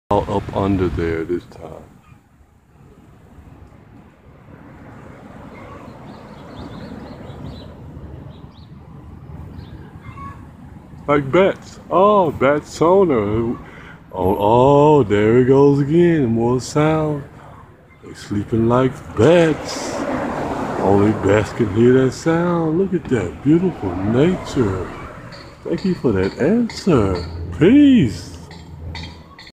All up under there this time. Like bats. Oh, bat sonar. Oh, there it goes again. More sound. They sleeping like bats. Only bats can hear that sound. Look at that beautiful nature. Thank you for that answer. Peace.